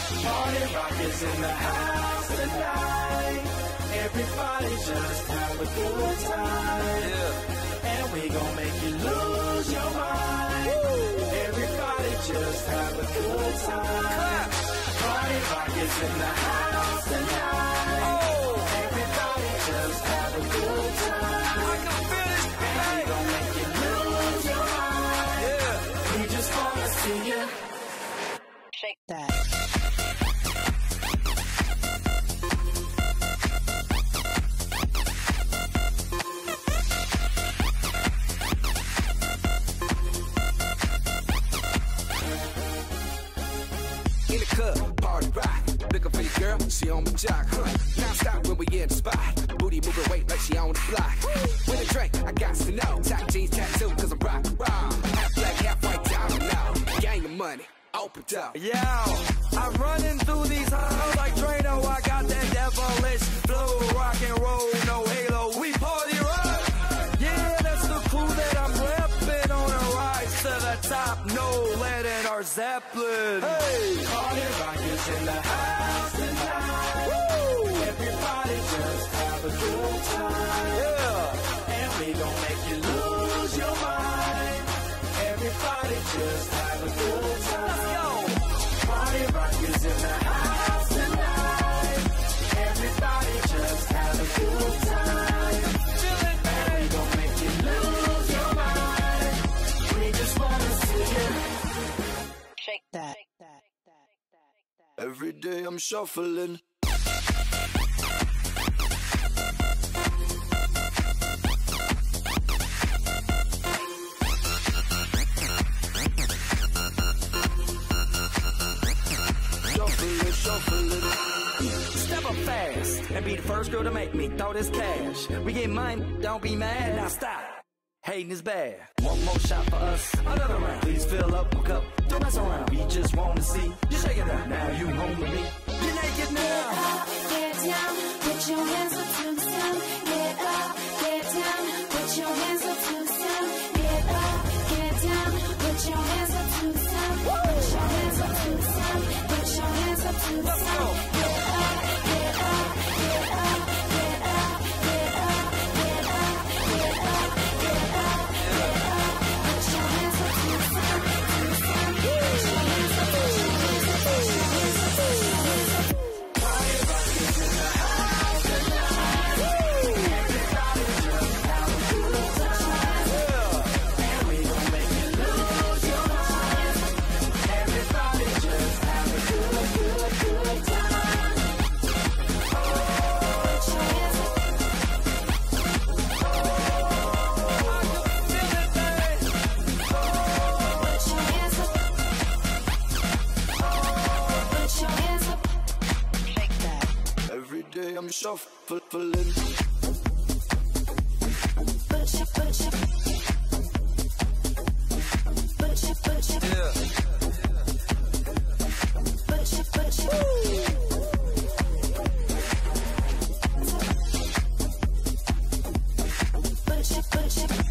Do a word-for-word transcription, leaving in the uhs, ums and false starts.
Party rock is in the house tonight. Everybody just have a good time. Yeah. And we gon' make you lose your mind. Woo. Everybody just have a good time. Party rock is in the house tonight. Oh. Everybody just have a good time. I can feel it. And hey. We gon' make you lose your mind. Yeah. We just wanna see you shake that. In the club, party rock. Looking for your girl, she on my jock, huh? Now stop when we in the spot. Booty moving weight like she on the block. With a drink, I got to know. Top jeans tattoo, cause I'm rock, rock. Half black, half white, diamond now. Gang of money, open up. Yo, I'm running through these halls like Drano. I got that devilish flow, rock and roll, no halo. We party rock. Yeah, that's the crew that I'm repping on a rise to the top. No lead in our Zeppelin. Hey, party rock is in the house tonight. Woo! Everybody just have a good time. Yeah, and we gon' make you lose your mind. Everybody just have a good time. Let's go. Party rock is in the house tonight. Everybody just have a good time. Feel it, and we gon' make you lose your mind. We just wanna see you shake that. Every day I'm shuffling. Step up fast and be the first girl to make me throw this cash. We get mine, don't be mad, now stop. Hating is bad. One more shot for us, another round. Please fill up a cup, don't mess around. We just wanna see you shake it out. Now you home with me. You're naked now. Get up, get down, put your hands up to the sun. Get up, get down, put your hands up to the sun. Get up, get down, put your hands up to the sun. Put your hands up to the sun. Put your hands up to the sun. Get up, get up, get up, get up, get up, get up, get up, get up, get up. Put your hands up to the sun, to the sun. Put your hands up, put your hands up, put your hands up, put your hands up. Party rock is in the house tonight. Everybody just have a good time. Yeah. And we gon' make you lose your mind. Everybody just have a good, good, good time. Oh, Put your hands up. I can feel it, babe. Put your hands up. Put your hands up. Shake that. Every day I'm shuffling. Put your, put your, put your, put your, Yeah. put your, put your. Put your, put your.